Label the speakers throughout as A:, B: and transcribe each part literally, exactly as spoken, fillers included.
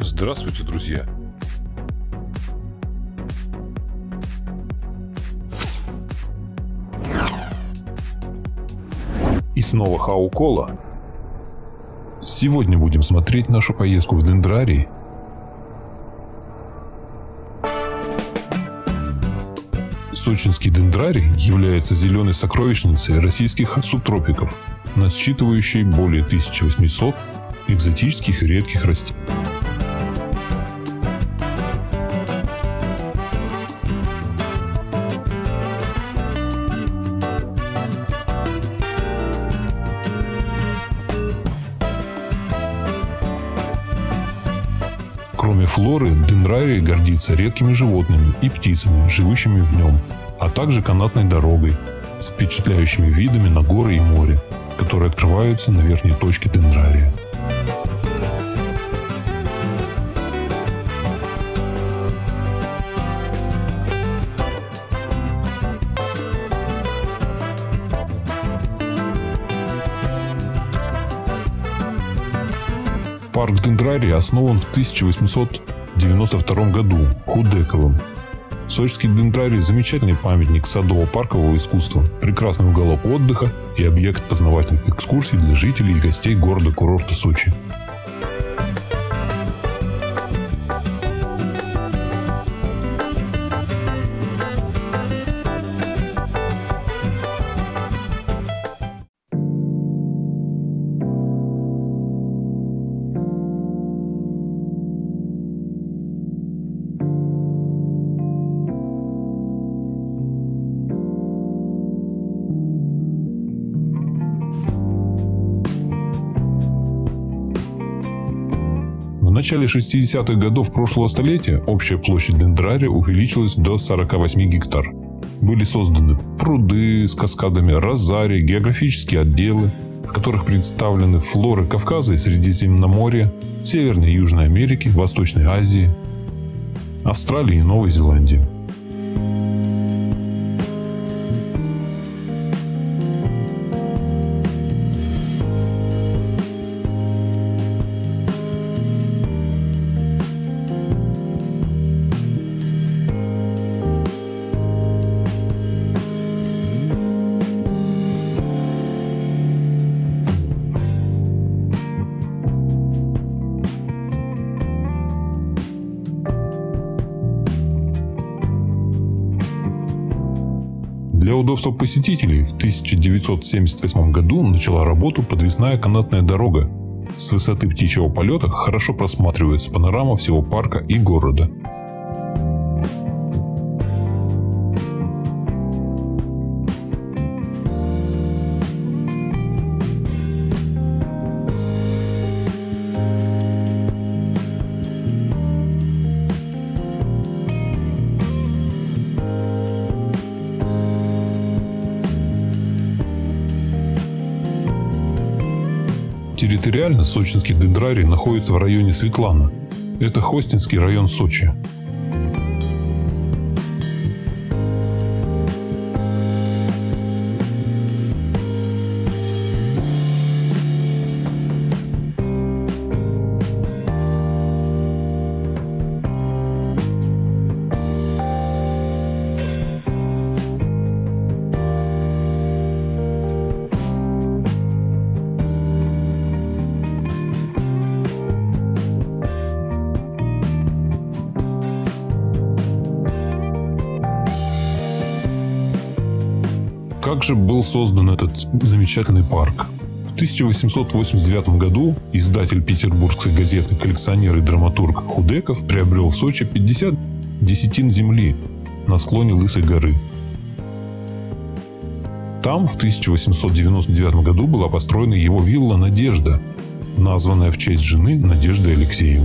A: Здравствуйте, друзья! И снова Хау-Кола. Сегодня будем смотреть нашу поездку в Дендрарий. Сочинский дендрарий является зеленой сокровищницей российских субтропиков, насчитывающей более тысячи восьмисот экзотических и редких растений. Кроме флоры, дендрарий гордится редкими животными и птицами, живущими в нем, а также канатной дорогой с впечатляющими видами на горы и море, которые открываются на верхней точке дендрария. Парк дендрария основан в тысяча восемьсот девяносто втором году Худековым. Сочинский дендрарий – замечательный памятник садово-паркового искусства, прекрасный уголок отдыха и объект познавательных экскурсий для жителей и гостей города-курорта Сочи. В начале шестидесятых годов прошлого столетия общая площадь дендрария увеличилась до сорока восьми гектар. Были созданы пруды с каскадами, розарии, географические отделы, в которых представлены флоры Кавказа и Средиземноморья, Северной и Южной Америки, Восточной Азии, Австралии и Новой Зеландии. Для удобства посетителей в тысяча девятьсот семьдесят восьмом году начала работу подвесная канатная дорога. С высоты птичьего полета хорошо просматривается панорама всего парка и города. Территориально сочинский дендрарий находится в районе Светлана. Это Хостинский район Сочи. Как же был создан этот замечательный парк? В тысяча восемьсот восемьдесят девятом году издатель петербургской газеты «Коллекционер» и драматург Худеков приобрел в Сочи пятьдесят десятин земли на склоне Лысой горы. Там в тысяча восемьсот девяносто девятом году была построена его вилла «Надежда», названная в честь жены Надежды Алексеевны.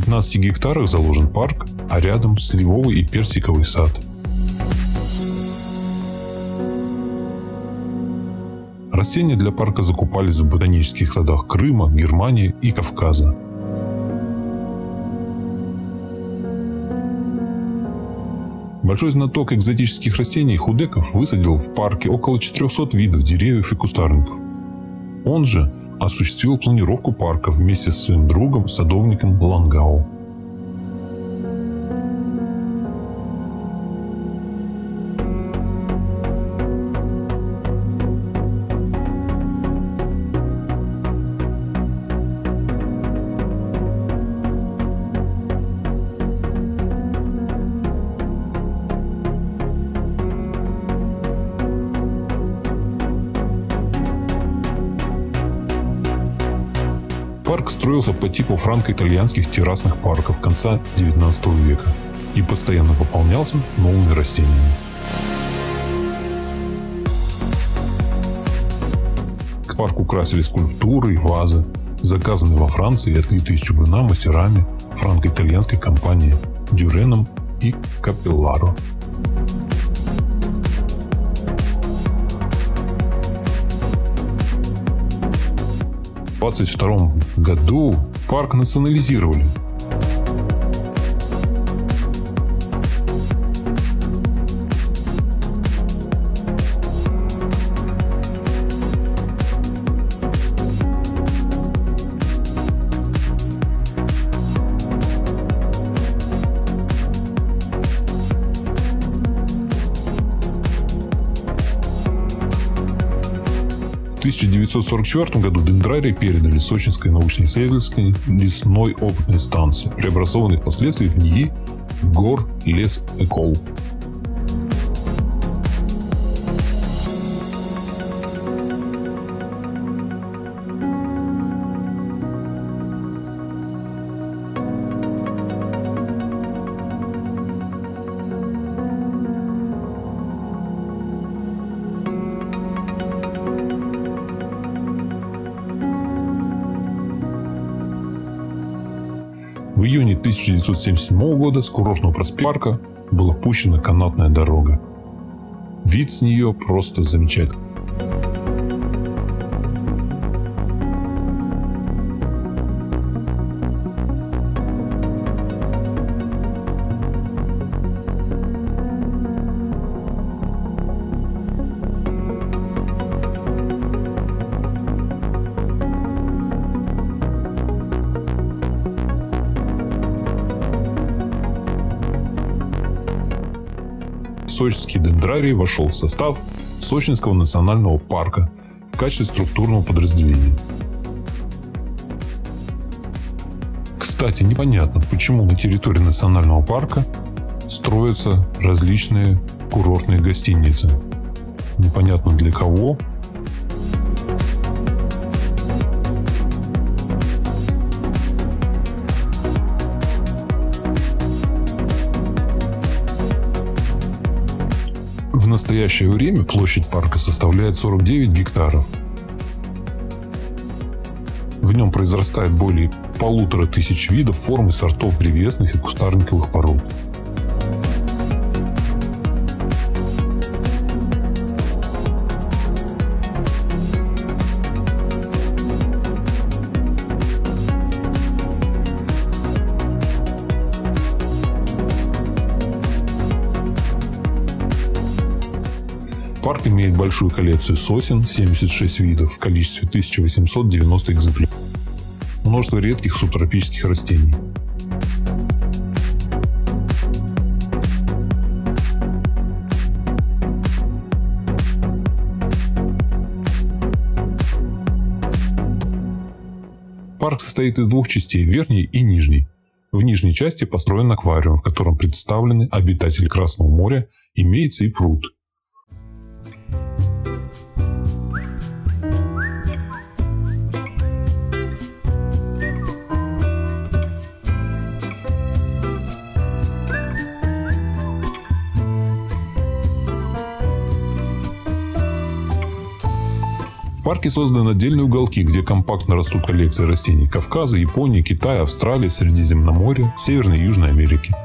A: пятнадцати гектарах заложен парк, а рядом сливовый и персиковый сад. Растения для парка закупались в ботанических садах Крыма, Германии и Кавказа. Большой знаток экзотических растений Худеков высадил в парке около четырехсот видов деревьев и кустарников. Он же осуществил планировку парка вместе со своим другом, садовником Лангау. Парк строился по типу франко-итальянских террасных парков конца девятнадцатого века и постоянно пополнялся новыми растениями. К парку красили скульптуры и вазы, заказанные во Франции и отлитые из чугуна мастерами франко-итальянской компании Дюреном и Капелларо. В двадцать втором году парк национализировали. В тысяча девятьсот сорок четвёртом году дендрарий передали Сочинской научно-исследовательской лесной опытной станции, преобразованной впоследствии в НИИ Гор-Лес-Экол. В июне тысяча девятьсот семьдесят седьмого года с курортного проспекта парка была пущена канатная дорога. Вид с нее просто замечательный. Сочинский дендрарий вошел в состав Сочинского национального парка в качестве структурного подразделения. Кстати, непонятно, почему на территории национального парка строятся различные курортные гостиницы. Непонятно для кого. В настоящее время площадь парка составляет сорок девять гектаров. В нем произрастает более полутора тысяч видов, форм и сортов древесных и кустарниковых пород. Парк имеет большую коллекцию сосен, семьдесят шесть видов в количестве тысяча восемьсот девяносто экземпляров. Множество редких субтропических растений. Парк состоит из двух частей – верхней и нижней. В нижней части построен аквариум, в котором представлены обитатели Красного моря, имеется и пруд. В В парке созданы отдельные уголки, где компактно растут коллекции растений Кавказа, Японии, Китая, Австралии, Средиземноморья, Северной и Южной Америки.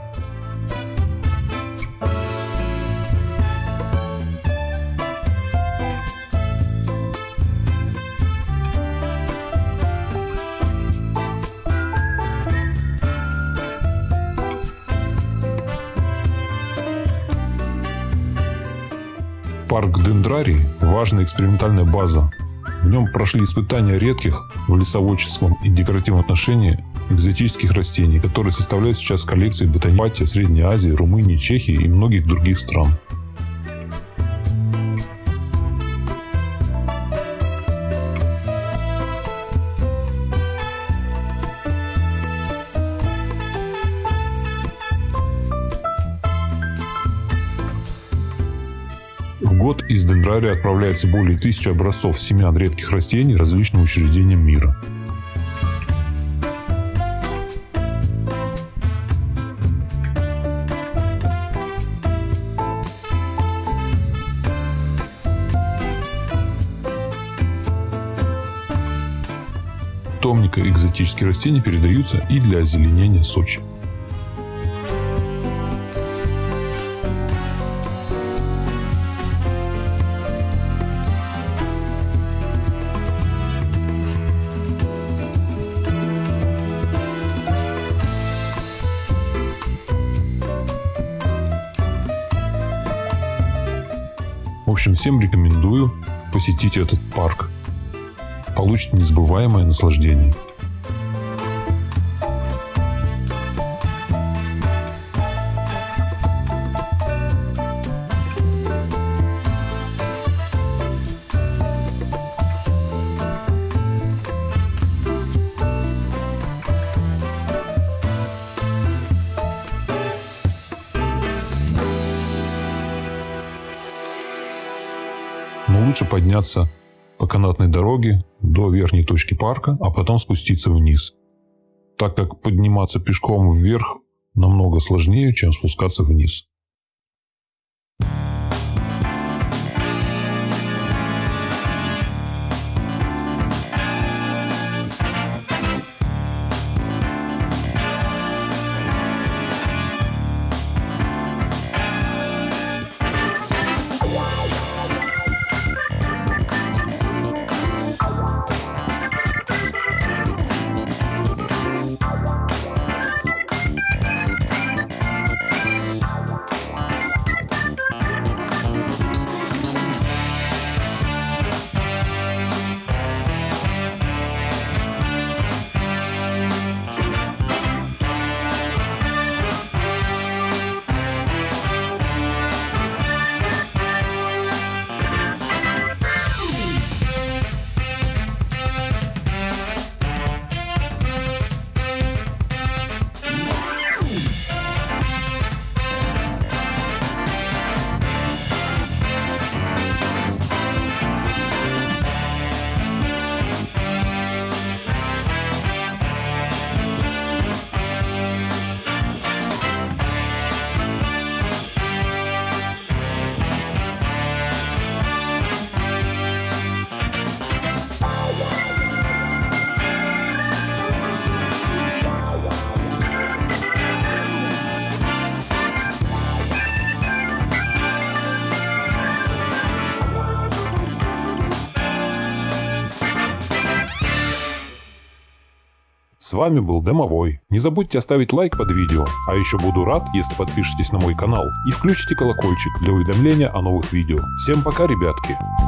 A: Парк Дендрарий – важная экспериментальная база. В нем прошли испытания редких в лесоводческом и декоративном отношении экзотических растений, которые составляют сейчас коллекции ботаники Средней Азии, Румынии, Чехии и многих других стран. В год из дендрария отправляется более тысячи образцов семян редких растений различным учреждениям мира. Томника экзотические растения передаются и для озеленения Сочи. В общем, всем рекомендую посетить этот парк. Получите незабываемое наслаждение. Но лучше подняться по канатной дороге до верхней точки парка, а потом спуститься вниз, так как подниматься пешком вверх намного сложнее, чем спускаться вниз. С вами был Домовой. Не забудьте оставить лайк под видео, а еще буду рад, если подпишетесь на мой канал и включите колокольчик для уведомления о новых видео. Всем пока, ребятки!